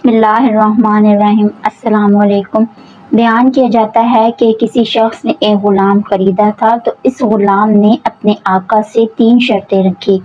بسم اللہ الرحمن الرحیم۔ السلام علیکم۔ بیان کیا جاتا ہے کہ کسی شخص نے ایک غلام خریدا تھا تو اس غلام نے اپنے آقا سے 3 شرطیں رکھی۔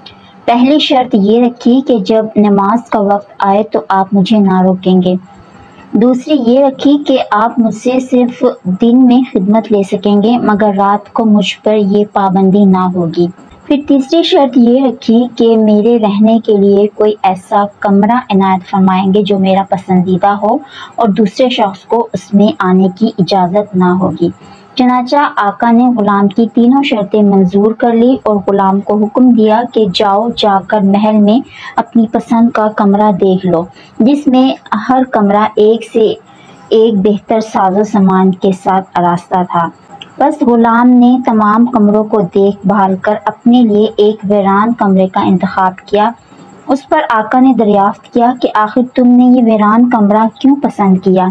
پہلی شرط یہ رکھی کہ جب نماز کا وقت آئے تو آپ مجھے نہ روکیں گے۔ دوسری یہ رکھی کہ آپ مجھ سے صرف دن میں خدمت لے سکیں گے مگر رات کو مجھ پر یہ پابندی نہ ہوگی۔ پھر تیسری شرط یہ رکھی کہ میرے رہنے کے لیے کوئی ایسا کمرہ عنایت فرمائیں گے جو میرا پسندیدہ ہو اور دوسرے شخص کو اس میں آنے کی اجازت نہ ہوگی۔ چنانچہ آقا نے غلام کی تینوں شرطیں منظور کر لی اور غلام کو حکم دیا کہ جا کر محل میں اپنی پسند کا کمرہ دیکھ لو، جس میں ہر کمرہ ایک سے ایک بہتر ساز و سامان کے ساتھ آراستہ تھا۔ بس غلام نے تمام کمروں کو دیکھ بھال کر اپنے لیے ایک ویران کمرے کا انتخاب کیا۔ اس پر آقا نے دریافت کیا کہ آخر تم نے یہ ویران کمرہ کیوں پسند کیا؟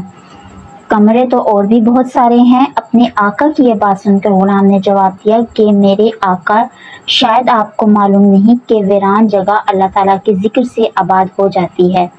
کمرے تو اور بھی بہت سارے ہیں۔ اپنے آقا کی یہ بات سن کر غلام نے جواب دیا کہ میرے آقا، شاید آپ کو معلوم نہیں کہ ویران جگہ اللہ تعالیٰ کے ذکر سے آباد ہو جاتی ہے۔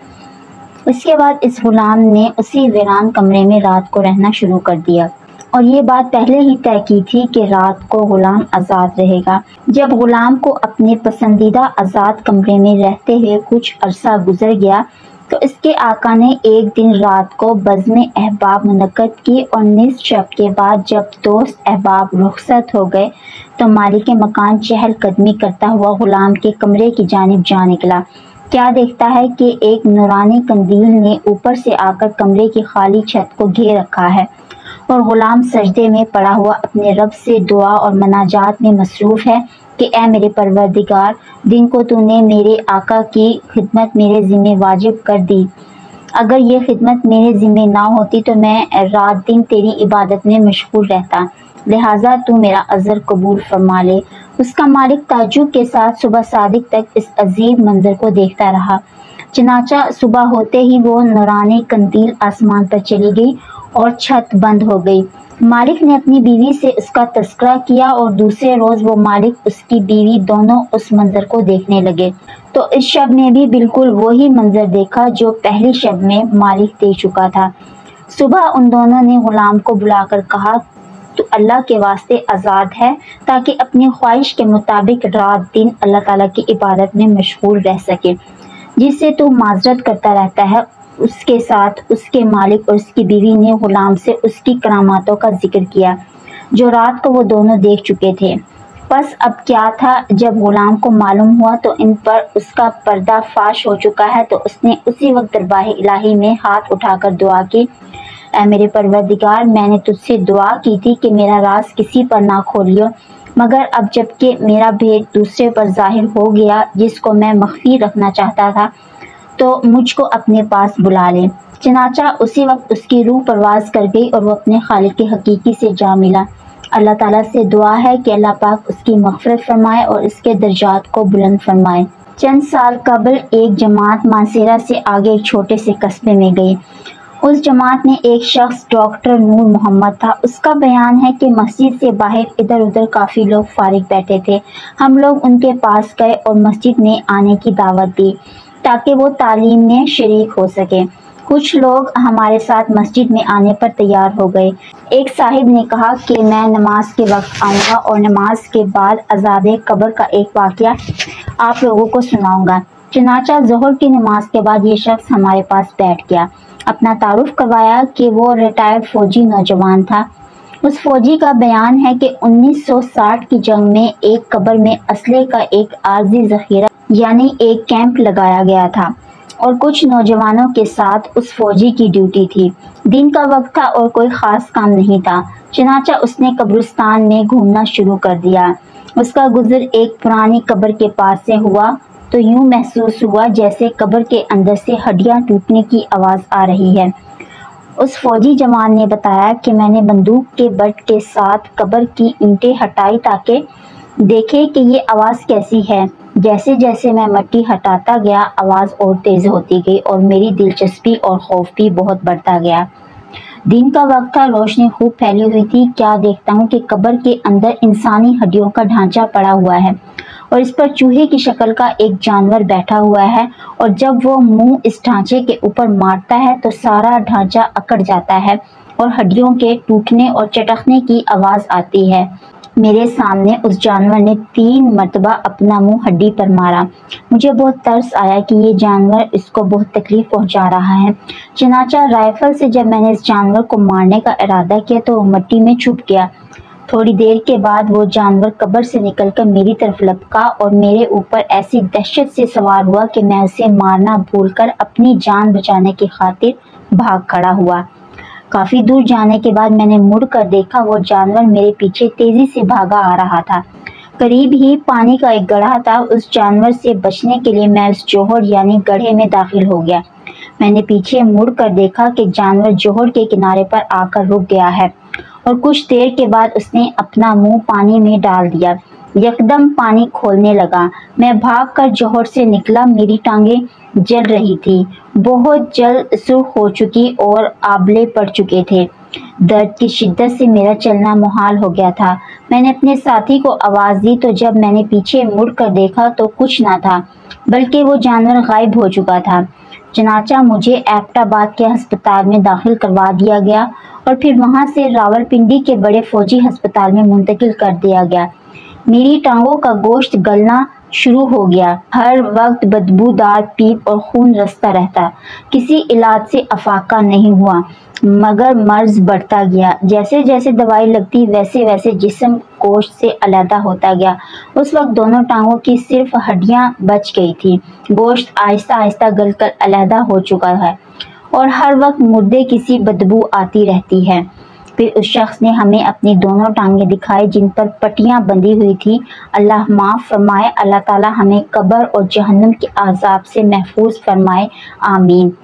اس کے بعد اس غلام نے اسی ویران کمرے میں رات کو رہنا شروع کر دیا، اور یہ بات پہلے ہی طے کی تھی کہ رات کو غلام آزاد رہے گا۔ جب غلام کو اپنے پسندیدہ آزاد کمرے میں رہتے ہوئے کچھ عرصہ گزر گیا تو اس کے آقا نے ایک دن رات کو بزم احباب منعقد کی اور نصف شب کے بعد جب دوست احباب رخصت ہو گئے تو مالک مکان چہل قدمی کرتا ہوا غلام کے کمرے کی جانب جا نکلا۔ کیا دیکھتا ہے کہ ایک نورانی قندیل نے اوپر سے آ کر کمرے کی خالی چھت کو گھیر رکھا ہے اور غلام سجدے میں پڑا ہوا اپنے رب سے دعا اور مناجات میں مصروف ہے کہ اے میرے پروردگار، دن کو تو نے میرے آقا کی خدمت میرے ذمہ واجب کر دی۔ اگر یہ خدمت میرے ذمہ نہ ہوتی تو میں رات دن تیری عبادت میں مشغول رہتا، لہٰذا تو میرا عذر قبول فرما لے۔ اس کا مالک تعجب کے ساتھ صبح صادق تک اس عجیب منظر کو دیکھتا رہا۔ چنانچہ صبح ہوتے ہی وہ نورانی قندیل آسمان پر چلی گئی اور چھت بند ہو گئی۔ مالک نے اپنی بیوی سے اس کا تذکرہ کیا اور دوسرے روز وہ مالک اس کی بیوی دونوں اس منظر کو دیکھنے لگے تو اس شب میں بھی بالکل وہی منظر دیکھا جو پہلی شب میں مالک دیکھ چکا تھا۔ صبح ان دونوں نے غلام کو بلا کر کہا، تو اللہ کے واسطے آزاد ہے تاکہ اپنی خواہش کے مطابق رات دن اللہ تعالیٰ کی عبادت میں مشغول رہ سکے۔ جس سے تو معذرت کرتا رہتا ہے، اس کے ساتھ اس کے مالک اور اس کی بیوی نے غلام سے اس کی کراماتوں کا ذکر کیا جو رات کو وہ دونوں دیکھ چکے تھے۔ پس اب کیا تھا، جب غلام کو معلوم ہوا تو ان پر اس کا پردہ فاش ہو چکا ہے تو اس نے اسی وقت دربار الہی میں ہاتھ اٹھا کر دعا کی، اے میرے پروردگار، میں نے تجھ سے دعا کی تھی کہ میرا راز کسی پر نہ کھولیو، مگر اب جب کہ میرا بھید دوسرے پر ظاہر ہو گیا جس کو میں مخفی رکھنا چاہتا تھا تو مجھ کو اپنے پاس بلا لے۔ چنانچہ اسی وقت اس کی روح پرواز کر گئی اور وہ اپنے خالق حقیقی سے جا ملا۔ اللہ تعالیٰ سے دعا ہے کہ اللہ پاک اس کی مغفرت فرمائے اور اس کے درجات کو بلند فرمائے۔ چند سال قبل ایک جماعت مانسیرا سے آگے ایک چھوٹے سے قصبے میں گئی۔ اس جماعت میں ایک شخص ڈاکٹر نور محمد تھا۔ اس کا بیان ہے کہ مسجد سے باہر ادھر ادھر کافی لوگ فارغ بیٹھے تھے۔ ہم لوگ ان کے پاس گئے اور مسجد میں آنے کی دعوت دی تاکہ وہ تعلیم میں شریک ہو سکے۔ کچھ لوگ ہمارے ساتھ مسجد میں آنے پر تیار ہو گئے۔ ایک صاحب نے کہا کہ میں نماز کے وقت آؤں گا اور نماز کے بعد عذاب قبر کا ایک واقعہ آپ لوگوں کو سناؤں گا۔ چنانچہ ظہر کی نماز کے بعد یہ شخص ہمارے پاس بیٹھ گیا، اپنا تعارف کروایا کہ وہ ریٹائرڈ فوجی نوجوان تھا۔ اس فوجی کا بیان ہے کہ 1960 کی جنگ میں ایک قبر میں اسلحے کا ایک عارضی ذخیرہ یعنی ایک کیمپ لگایا گیا تھا اور کچھ نوجوانوں کے ساتھ اس فوجی کی ڈیوٹی تھی۔ دن کا وقت تھا اور کوئی خاص کام نہیں تھا، چنانچہ اس نے قبرستان میں گھومنا شروع کر دیا۔ اس کا گزر ایک پرانی قبر کے پاس سے ہوا تو یوں محسوس ہوا جیسے قبر کے اندر سے ہڈیاں ٹوٹنے کی آواز آ رہی ہے۔ اس فوجی جوان نے بتایا کہ میں نے بندوق کے بٹ کے ساتھ قبر کی اینٹیں ہٹائی تاکہ دیکھے کہ یہ آواز کیسی ہے۔ جیسے جیسے میں مٹی ہٹاتا گیا آواز اور تیز ہوتی گئی اور میری دلچسپی اور خوف بھی بہت بڑھتا گیا۔ دن کا وقت تھا، روشنی خوب پھیلی ہوئی تھی۔ کیا دیکھتا ہوں کہ قبر کے اندر انسانی ہڈیوں کا ڈھانچہ پڑا ہوا ہے اور اس پر چوہے کی شکل کا ایک جانور بیٹھا ہوا ہے، اور جب وہ منہ اس ڈھانچے کے اوپر مارتا ہے تو سارا ڈھانچہ اکڑ جاتا ہے اور ہڈیوں کے ٹوٹنے اور چٹکنے کی آواز آتی ہے۔ میرے سامنے اس جانور نے 3 مرتبہ اپنا منہ ہڈی پر مارا۔ مجھے بہت ترس آیا کہ یہ جانور اس کو بہت تکلیف پہنچا رہا ہے۔ چنانچہ رائفل سے جب میں نے اس جانور کو مارنے کا ارادہ کیا تو وہ مٹی میں چھپ گیا۔ تھوڑی دیر کے بعد وہ جانور قبر سے نکل کر میری طرف لپکا اور میرے اوپر ایسی دہشت سے سوار ہوا کہ میں اسے مارنا بھول کر اپنی جان بچانے کی خاطر بھاگ کھڑا ہوا۔ کافی دور جانے کے بعد میں نے مڑ کر دیکھا، وہ جانور میرے پیچھے تیزی سے بھاگا آ رہا تھا۔ قریب ہی پانی کا ایک گڑھا تھا۔ اس جانور سے بچنے کے لیے میں اس جوہر یعنی گڑھے میں داخل ہو گیا۔ میں نے پیچھے مڑ کر دیکھا کہ جانور جوہر کے کنارے پر آ کر رک گیا ہے اور کچھ دیر کے بعد اس نے اپنا منہ پانی میں ڈال دیا۔ یکدم پانی کھولنے لگا۔ میں بھاگ کر جوہر سے نکلا۔ میری ٹانگیں جل رہی تھی، بہت جلد سرخ ہو چکی اور آبلے پڑ چکے تھے۔ درد کی شدت سے میرا چلنا محال ہو گیا تھا۔ میں نے اپنے ساتھی کو آواز دی تو جب میں نے پیچھے مڑ کر دیکھا تو کچھ نہ تھا بلکہ وہ جانور غائب ہو چکا تھا۔ چنانچہ مجھے ایبٹ آباد کے ہسپتال میں داخل کروا دیا گیا اور پھر وہاں سے راولپنڈی کے بڑے فوجی ہسپتال میں منتقل کر دیا گیا۔ میری ٹانگوں کا گوشت گلنا شروع ہو گیا، ہر وقت بدبودار پیپ اور خون رستا رہتا۔ کسی علاج سے افاقہ نہیں ہوا مگر مرض بڑھتا گیا۔ جیسے جیسے دوائی لگتی ویسے ویسے جسم گوشت سے علیحدہ ہوتا گیا۔ اس وقت دونوں ٹانگوں کی صرف ہڈیاں بچ گئی تھی۔ گوشت آہستہ آہستہ گل کر علیحدہ ہو چکا ہے اور ہر وقت مردے کی بدبو آتی رہتی ہے۔ پھر اس شخص نے ہمیں اپنی دونوں ٹانگیں دکھائی جن پر پٹیاں بندھی ہوئی تھی۔ اللہ معاف فرمائے، اللہ تعالی ہمیں قبر اور جہنم کے عذاب سے محفوظ فرمائے، آمین۔